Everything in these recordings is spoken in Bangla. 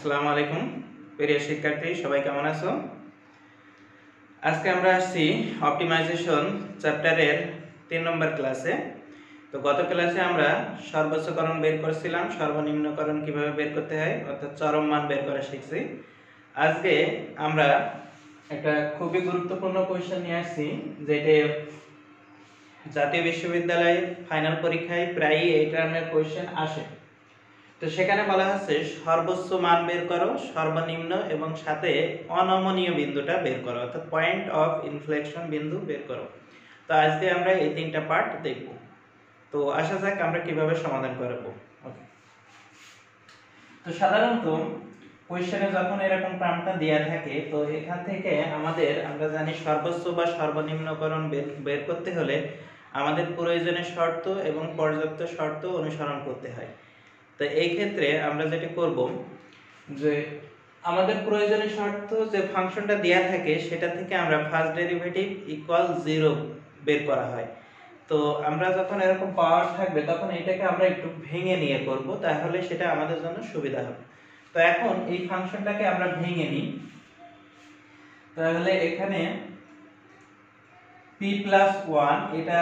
আসসালামু আলাইকুম প্রিয় শিক্ষার্থী, সবাই কেমন আছো? আজকে আমরা আসছি অপটিমাইজেশন চ্যাপ্টারের 3 নম্বর ক্লাসে। তো গত ক্লাসে আমরা সর্বোচ্চকরণ বের করছিলাম, সর্বনিম্নকরণ কিভাবে বের করতে হয় অর্থাৎ চরম মান বের করা শিখছি। আজকে আমরা একটা খুবই গুরুত্বপূর্ণ কোয়েশ্চেন নিয়ে আসছি, যেটা জাতীয় বিশ্ববিদ্যালয়ে ফাইনাল পরীক্ষায় প্রায়ই এই ধরনের কোয়েশ্চেন আসে। তো সেখানে বলা হচ্ছে সর্বোচ্চ মান বের করো, সর্বনিম্ন এবং সাথে অনমনীয় বিন্দুটা বের করো, অর্থাৎ পয়েন্ট অফ ইনফ্লেকশন বিন্দু বের করো। তো আজকে আমরা এই 3টা পার্ট দেখব। তো আসা যাক আমরা কিভাবে সমাধান করব। ওকে, তো সাধারণত কোশ্চেনে যখন এরকম টার্মটা দেয়া থাকে, তো এখান থেকে আমরা জানি সর্বোচ্চ বা সর্বনিম্নকরণ বের করতে হলে আমাদের প্রয়োজনীয় শর্ত এবং পর্যাপ্ত শর্ত অনুসরণ করতে হয়। তো এই ক্ষেত্রে আমরা যেটা করব, যে আমাদের প্রয়োজনীয় শর্ত যে ফাংশনটা দেয়া থাকে সেটা থেকে আমরা ফার্স্ট ডেরিভেটিভ ইকুয়াল 0 বের করা হয়। তো আমরা যখন এরকম পাওয়ার থাকবে তখন এটাকে আমরা একটু ভেঙে নিয়ে করব, তাহলে সেটা আমাদের জন্য সুবিধা হবে। তো এখন এই ফাংশনটাকে আমরা ভেঙে নিই। তাহলে এখানে p+1 এটা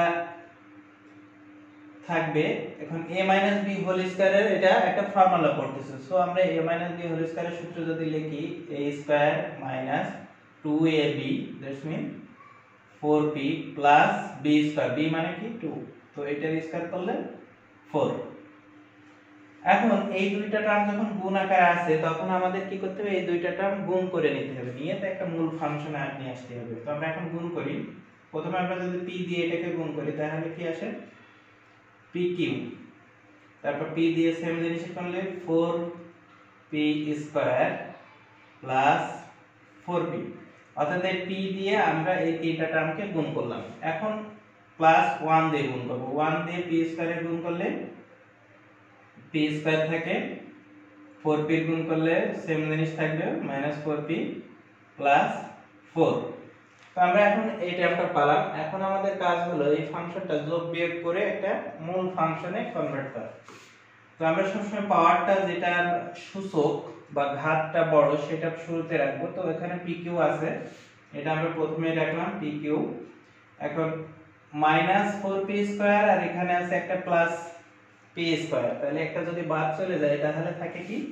থাকবে। এখন a - b হোল স্কয়ারের এটা একটা ফর্মুলা পড়তেছে। সো আমরা a - b হোল স্কয়ারের সূত্র যদি লিখি, a square minus 2ab that's mean 4p plus b square, b মানে কি 2, তো এটার স্কয়ার করলে 4। এখন এই দুইটা টার্ম যখন গুণ আকারে আছে তখন আমাদের কি করতে হবে, এই দুইটা টার্ম গুণ করে নিতে হবে, নিয়ে তো একটা মূল ফাংশন নিয়ে আসতে হবে। তো আমরা এখন গুণ করি। প্রথমে আমরা যদি p দিয়ে এটাকে গুণ করি তাহলে কি আসে, pq, তারপর p দিয়ে সেম জিনিস করলে 4p স্কয়ার প্লাস 4p, অর্থাৎ এই p দিয়ে আমরা এই তিনটা টার্মকে গুণ করলাম। এখন প্লাস 1 দিয়ে গুণ করব, 1 দিয়ে p স্কয়ারে গুণ করলে p স্কয়ার থাকে, 4p গুণ করলে সেম জিনিস থাকবে -4p প্লাস 4। তো আমরা এখন এই টার্মটা পেলাম। এখন আমাদের কাজ হলো এই ফাংশনটা যোগ বিয়োগ করে একটা মূল ফাংশনে কনভার্ট করা। তো আমরা সবসময় পাওয়ারটা যেটার সূচক বা ঘাতটা বড় সেটা শুরুতে রাখবো। তো এখানে pq আছে, এটা আমরা প্রথমেই রাখলাম pq। এখন -4p স্কয়ার আর এখানে আছে একটা প্লাস p স্কয়ার, তাহলে একটা যদি বাদ চলে যায় তাহলে থাকে কি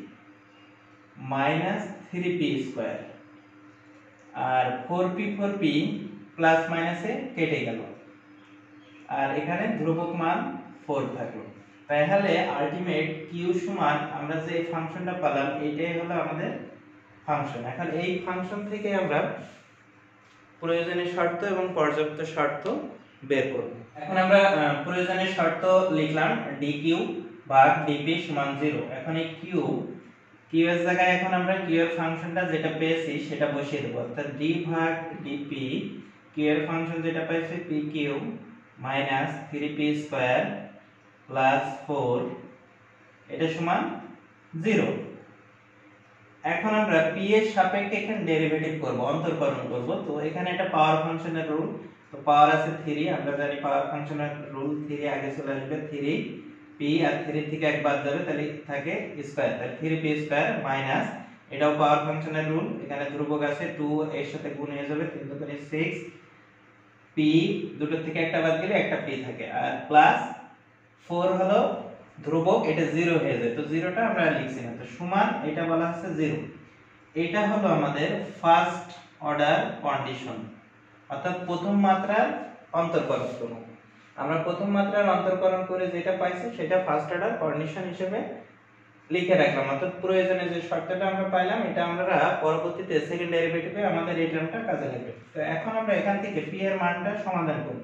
-3p স্কয়ার, আর 4p প্লাস মাইনাসে কেটে গেল, আর এখানে ধ্রুবক মান 4 থাকলো। তাহলে আলটিমেট q সমান আমরা যে ফাংশনটা পেলাম এইটাই হলো আমাদের ফাংশন। এখন এই ফাংশন থেকে আমরা প্রয়োজনীয় শর্ত এবং পর্যাপ্ত শর্ত বের করব। এখন আমরা প্রয়োজনীয় শর্ত লিখলাম, dq ভাগ dp সমান 0। এখন এই q এর জায়গায় এখন আমরা q এর ফাংশনটা যেটা পেয়েছি সেটা বসিয়ে দেব, অর্থাৎ d ভাগ dp, q এর ফাংশন যেটা পাইছি pq minus 3p square plus 4, এটা সমান 0। এখন আমরা p এর সাপেক্ষে এখানে ডেরিভেটিভ করব, অন্তরকরণ করব। তো এখানে একটা পাওয়ার ফাংশনের রুল, তো পাওয়ার আছে 3, আমরা জানি পাওয়ার ফাংশনের রুল 3 আগে চলে আসবে, 3p আর 3 থেকে এক বাদ যাবে তাহলে থাকে স্কয়ার, তাহলে 3p স্কয়ার মাইনাস, এটাও পাওয়ার ফাংশনের রুল, এখানে ধ্রুবক আছে 2 এর সাথে গুণ হয়ে যাবে 3 দুগুণে 6, p দুটো থেকে একটা বাদ গেলে একটা p থাকে, আর প্লাস 4 হলো ধ্রুবক, এটা 0 হয়ে যায়, তো 0টা আমরা লিখছি না, তো সমান এটা বলা হচ্ছে 0। এটা হলো আমাদের ফার্স্ট অর্ডার কন্ডিশন, অর্থাৎ প্রথম মাত্রার অন্তরকরণ করব। আমরা প্রথম মাত্রার অন্তরকরণ করে যেটা পাইছি সেটা ফার্স্ট অর্ডার কন্ডিশন হিসেবে লিখে রাখলাম, অর্থাৎ প্রয়োজনে যে শর্তটা আমরা পাইলাম এটা আমরা পরবর্তীতে সেকেন্ড ডেরিভেটিভে আমাদের এই টার্মটা কাজে লাগবে। তো এখন আমরা এখান থেকে p এর মানটা সমাধান করব।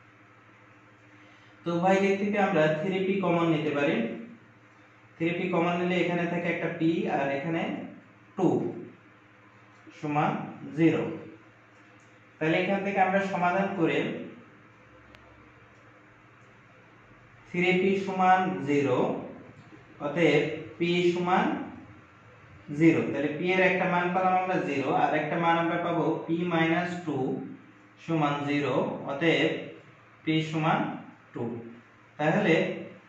তো উভয় দিক থেকে আমরা 3p কমন নিতে পারি। 3p কমন নিলে এখানে থাকে একটা p আর এখানে 2 সমান 0। তাহলে এখান থেকে আমরা সমাধান করে 3p সমান 0, অতএব p সমান 0। তাহলে p এর একটা মান পেলাম আমরা 0, আর একটা মান আমরা পাবো p - 2 সমান 0, অতএব p সমান 2। তাহলে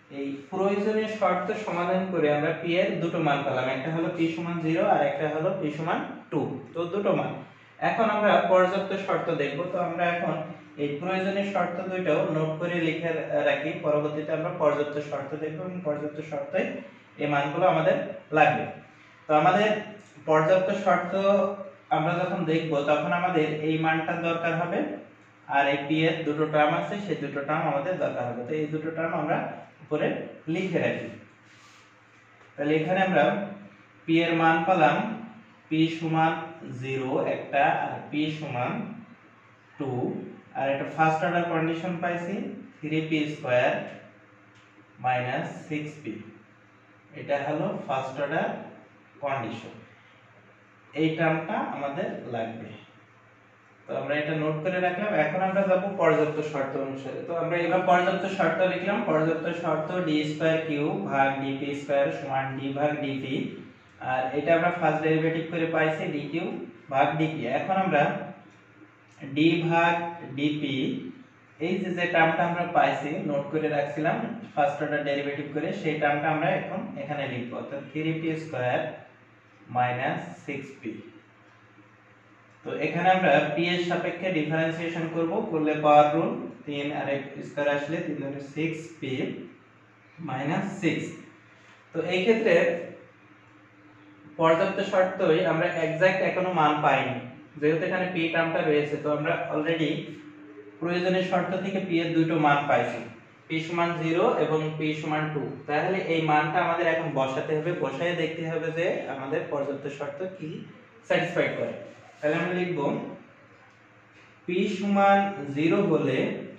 এই প্রয়োজনীয় শর্ত সমাধান করে আমরা p এর দুটো মান পেলাম, একটা হলো p সমান 0 আর একটা হলো p সমান 2। তো দুটো মান। এখন আমরা পর্যাপ্ত শর্ত দেখব। তো আমরা এখন এই প্রয়োজনীয় শর্ত দুইটাও নোট করে লিখে রাখি, পরবর্তীতে আমরা পর্যাপ্ত শর্ত দেখব এবং পর্যাপ্ত শর্তে এই মানগুলো আমাদের লাগবে। তো আমাদের পর্যাপ্ত শর্ত আমরা যখন দেখব তখন আমাদের এই মানটা দরকার হবে, আর এই p এর দুটো টার্ম আছে সেই দুটো টার্ম আমাদের দরকার হবে। তো এই দুটো টার্ম আমরা উপরে লিখে রাখি। তাহলে এখানে আমরা p এর মান পেলাম p সমান 0 একটা, আর p সমান 2, আর একটা ফার্স্ট অর্ডার কন্ডিশন পাইছি 3p স্কয়ার মাইনাস 6p। এটা হলো ফার্স্ট অর্ডার কন্ডিশন, এই টার্মটা আমাদের লাগবে। তো আমরা এটা নোট করে রাখলাম। এখন আমরা যাব পর্যাপ্ত শর্ত অনুসারে। তো আমরা এবার পর্যাপ্ত শর্ত লিখলাম। পর্যাপ্ত শর্ত d2q ভাগ dp স্কয়ার সমান d ভাগ dp, আর এটা আমরা ফার্স্ট ডেরিভেটিভ করে পাইছি dq ভাগ dp। এখন আমরা d ভাগ dp এই যে টার্মটা আমরা পাইছি নোট করে রাখছিলাম ফার্স্ট অর্ডার ডেরিভেটিভ করে, সেই টার্মটা আমরা এখন এখানে লিখব। অর্থাৎ 3p স্কয়ার মাইনাস 6p। তো এখানে আমরা p এর সাপেক্ষে ডিফারেন্সিয়েশন করব, করলে পাওয়ার রুল 3 আর 1 স্কয়ার আসলে 3 দুগুণে 6p মাইনাস 6। তো এই ক্ষেত্রে পর্যাপ্ত শর্তই আমরা এক্সাক্ট এখনো মান পাইনি, যেহেতু এখানে p টার্মটা রয়েছে। তো আমরা অলরেডি প্রয়োজনীয় শর্ত থেকে p এর দুটো মান পাইছি, p সমান 0 এবং p সমান 2। তাহলে এই মানটা আমাদের এখন বসাতে হবে, বসায় দেখতে হবে যে আমাদের পর্যাপ্ত শর্ত কি স্যাটিসফাইড করে। তাহলে আমরা লিখব p সমান 0 হলে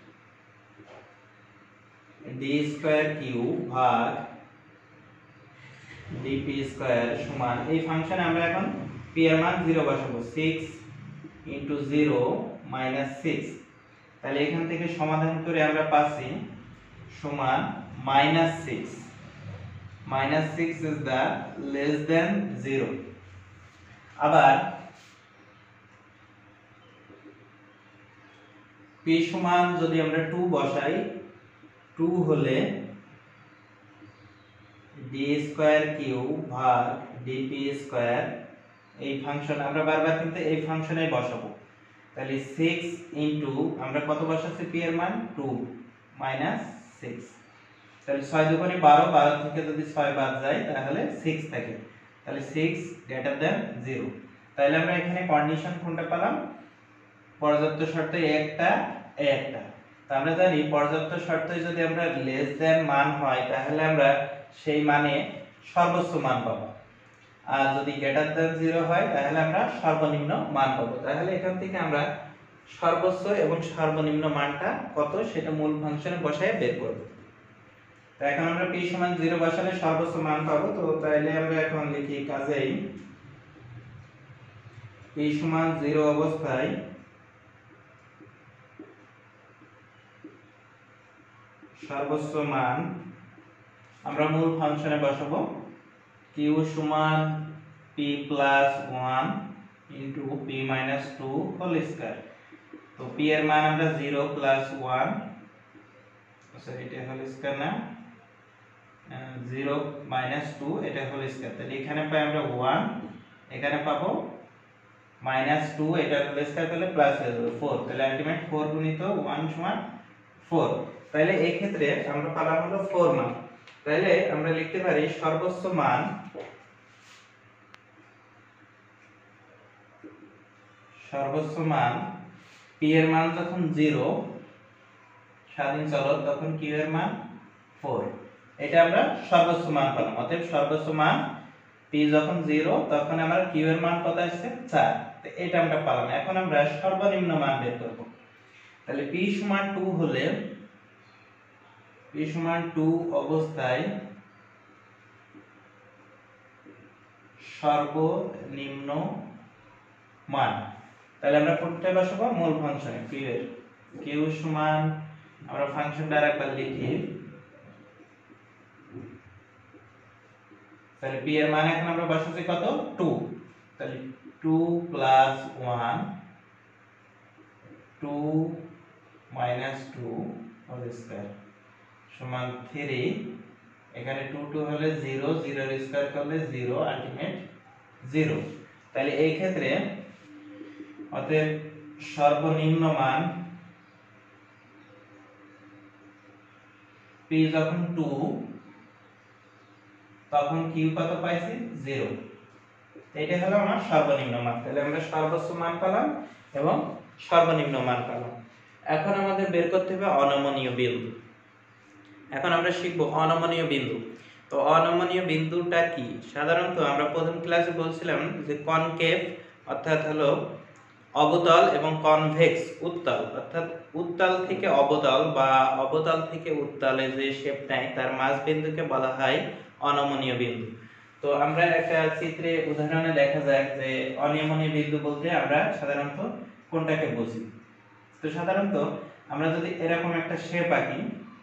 d2q ভাগ dp স্কয়ার সমান, এই ফাংশনে আমরা এখন p এর মান 0 বসাবো, 6 * 0 - 6। তাহলে এখান থেকে সমাধান করে আমরা পাচ্ছি সমান -6। -6 ইজ দা লেস দেন 0। আবার p সমান যদি আমরা 2 বসাই, 2 হলে d2q ভাগ dp স্কয়ার, এই ফাংশন আমরা বারবার কিন্তু এই ফাংশনে বসাবো। তাহলে 6 ইনটু আমরা কত বসাচ্ছি p এর মান 2 মাইনাস 6। তাহলে 6 দুগুণে 12, 12 থেকে যদি 6 বাদ যায় তাহলে 6 থাকে। তাহলে 6 গ্রেটার দ্যান 0। তাহলে আমরা এখানে কন্ডিশন কোনটা পেলাম? পর্যাপ্ত শর্ত একটা একটা। তো আমরা জানি পর্যাপ্ত শর্তে যদি আমরা লেস দ্যান মান হয় তাহলে আমরা সেই মানে সর্বোচ্চ মান পাবো, আর যদি গ্রেটার দ্যান 0 হয় তাহলে আমরা সর্বনিম্ন মান পাবো। তাহলে এখান থেকে আমরা সর্বোচ্চ এবং সর্বনিম্ন মানটা কত সেটা মূল ফাংশনে বসায় বের করব। তো এখন আমরা p সমান 0 বসালে সর্বোচ্চ মান পাবো। তো তাহলে আমরা এখন লিখি কাজেই p সমান 0 অবস্থায় সর্বোচ্চ মান আমরা মূল ফাংশনে বসাবো, q সমান p plus 1 into p minus 2 whole square. তো p এর মান আমরা 0 প্লাস 1, সরি এটা হোল স্কয়ার না, 0 মাইনাস 2 এটা হোল স্কয়ার। তাহলে এখানে পাই আমরা 1, এখানে পাবো মাইনাস 2, এটা হোল স্কয়ার করলে প্লাস হয়ে যাবে 4। তাহলে আলটিমেট 4 গুণিত 1 সমান 4। তাহলে এই ক্ষেত্রে আমরা পেলাম হলো 4 মান। তাহলে আমরা লিখতে পারি সর্বোচ্চ মান p এর মান যখন 0 স্বাধীন চলক তখন q এর মান 4। এটা আমরা সর্বোচ্চ মান পেলাম। অতএব সর্বোচ্চ মান p যখন 0 তখন আমার q এর মান কত আসছে 4। তো এটা আমরা পেলাম। এখন আমরা সর্বনিম্ন মান বের করব। তাহলে p সমান 2 হলে p সমান 2 অবস্থায় সর্বনিম্ন মান, তাহলে আমরা কোনটায় বসাবো? মূল ফাংশনে p এর। q সমান আমরা ফাংশনটা আরেকবার লিখি। তাহলে p এর মান এখন আমরা বসাচ্ছি কত? 2। তাহলে 2 প্লাস 1 2 মাইনাস 2 হোল স্কয়ার সমান 3, এখানে 2 2 হলে 0, 0 এর স্কয়ার করলে 0, আলটিমেট 0। তাহলে এই ক্ষেত্রে অতএব সর্বনিম্ন মান p যখন 2 তখন q কত পাইছি 0। এটা হলো আমার সর্বনিম্ন মান। তাহলে আমরা সর্বোচ্চ মান পেলাম এবং সর্বনিম্ন মান পেলাম। এখন আমাদের বের করতে হবে অনমনীয় বিন্দু। এখন আমরা শিখব অনমনীয় বিন্দু। তো অনমনীয় বিন্দুটা কি? সাধারণত আমরা প্রথম ক্লাসে বলছিলাম যে কনকেভ অর্থাৎ হলো অবতল এবং কনভেক্স উত্তল, অর্থাৎ উত্তল থেকে অবতল বা অবতল থেকে উত্তলে যে শেপ নেয় তার মাঝ বিন্দুকে বলা হয় অনমনীয় বিন্দু। তো আমরা একটা চিত্রে উদাহরণে দেখা যায় যে অনমনীয় বিন্দু বলতে আমরা সাধারণত কোনটাকে বুঝি। তো সাধারণত আমরা যদি এরকম একটা শেপ আঁকি,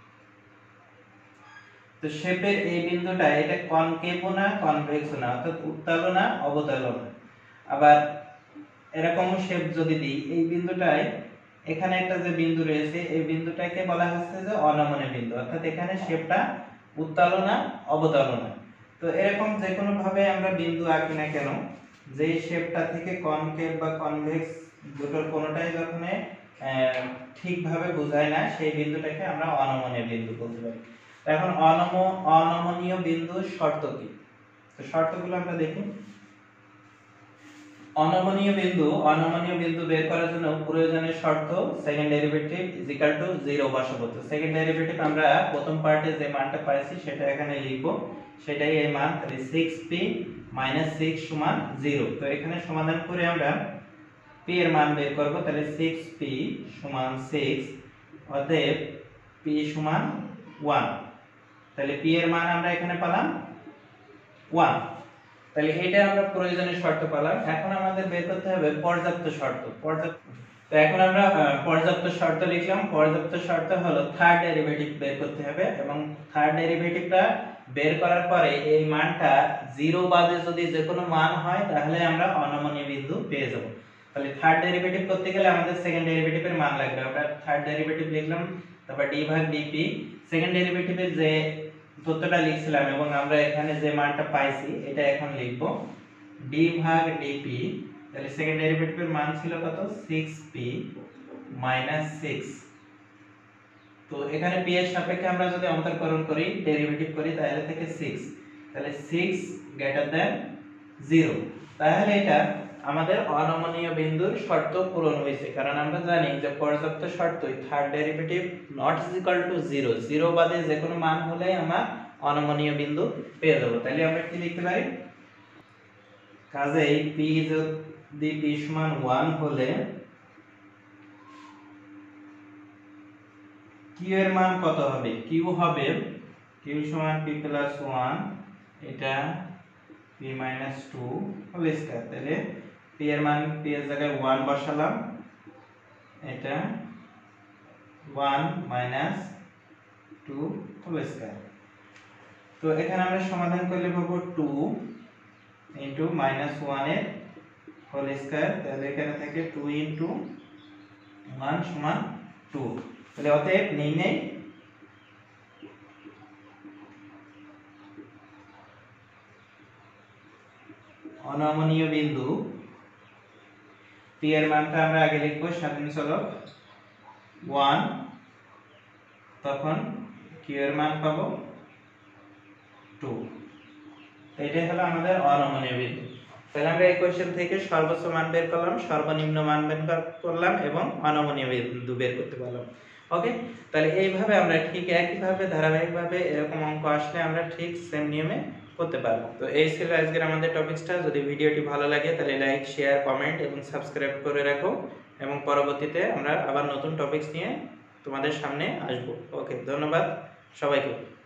তো শেপের এই বিন্দুটা এটা কনকেভও না কনভেক্সও না, অর্থাৎ উত্তলও না অবতলও না। আবার এরকম শেপ যদি দিই, এই বিন্দুটায় এখানে একটা যে বিন্দু রয়েছে এই বিন্দুটাকে বলা হচ্ছে যে অনমনীয় বিন্দু, অর্থাৎ এখানে শেপটা উত্তলও না অবতলও না। তো এরকম যে কোনো ভাবে আমরা বিন্দু আঁকি না কেন, যেই শেপটা থেকে কনকেভ বা কনভেক্স দুটোর কোনোটাই যখন ঠিকভাবে বোঝায় না সেই বিন্দুটাকে আমরা অনমনীয় বিন্দু বলতে পারি। এখন অনমনীয় বিন্দুর শর্ত কি? তো শর্তগুলো আমরা দেখি। অনমনীয় বিন্দু বের করার জন্য প্রয়োজনীয় শর্ত second derivative is equal to 0 বসাবো। তো সেকেন্ড ডেরিভেটিভ আমরা প্রথম পার্টে যে মানটা পাইছি সেটা এখানে লিখব, সেটাই এই মান। তাহলে 6p - 6 সমান 0। তো এখানে সমাধান করে আমরা p এর মান বের করব। তাহলে 6p সমান 6, অতএব p সমান 1। তাহলে p এর মান আমরা এখানে পেলাম 1। তাহলে এটা আমরা প্রয়োজনীয় শর্ত পেলাম। এখন আমাদের বের করতে হবে পর্যাপ্ত শর্ত। তো এখন আমরা পর্যাপ্ত শর্ত লিখলাম। পর্যাপ্ত শর্ত হলো থার্ড ডেরিভেটিভ বের করতে হবে এবং থার্ড ডেরিভেটিভটা বের করার পরে এই মানটা 0 বাদে যদি যে কোনো মান হয় তাহলে আমরা অনমনীয় বিন্দু পেয়ে যাব। তাহলে থার্ড ডেরিভেটিভ করতে গেলে আমাদের সেকেন্ড ডেরিভেটিভের মান লাগবে। আমরা থার্ড ডেরিভেটিভ লিখলাম, তারপর d ভাগ dp, সেকেন্ড ডেরিভেটিভের যে তথ্যটা লিখছিলাম এবং আমরা এখানে যে মানটা পাইছি এটা এখন লিখব d ভাগ dp। তাহলে সেকেন্ড ডেরিভেটিভের মান ছিল কত 6p - 6। তো এখানে p এর সাপেক্ষে আমরা যদি অন্তরকরণ করি ডেরিভেটিভ করি তাহলে থেকে 6, তাহলে 6 0। তাহলে এটা আমাদের অনমনীয় বিন্দুর শর্ত পূরণ হয়েছে, কারণ আমরা জানি যে পর্যাপ্ত শর্তই third derivative not is equal to 0, 0 বাদে যে কোনো মান হলে আমরা অনমনীয় বিন্দু পেয়ে যাব। তাহলে আমরা কি লিখতে পারি? কাজেই p যদি p সমান 1 হলে q এর মান কত হবে? q হবে q সমান p + 1, এটা p - 2 হোল স্কয়ার। তাহলে p এর মান p এর জায়গায় 1 বসালাম, এটা 1 - 2 হোল স্কয়ার। তো এখানে আমরা সমাধান করলে পাবো 2 * -1 এর হোল স্কয়ার। তাহলে এখানে থেকে 2 * 1 সমান 2। তাহলে অতএব নির্ণয় অনমনীয় বিন্দু p এর মানটা আমরা আগে লিখব স্বাধীন চলক 1, তখন q এর মান পাবো 2। এটাই হলো আমাদের অনমনীয় বিন্দু। তাহলে আমরা এই কোশ্চেন থেকে সর্বোচ্চ মান বের করলাম, সর্বনিম্ন মান বের করলাম এবং অনমনীয় বিন্দু বের করতে পারলাম। ওকে, তাহলে এইভাবে আমরা ঠিক একইভাবে ধারাবাহিকভাবে এরকম অঙ্ক আসলে আমরা ঠিক সেম নিয়মে করতে পারবো। তো এই ছিল আজকের আমাদের টপিকসটা। যদি ভিডিওটি ভালো লাগে তাহলে লাইক, শেয়ার, কমেন্ট এবং সাবস্ক্রাইব করে রাখো এবং পরবর্তীতে আমরা আবার নতুন টপিকস নিয়ে তোমাদের সামনে আসবো। ওকে, ধন্যবাদ সবাইকে।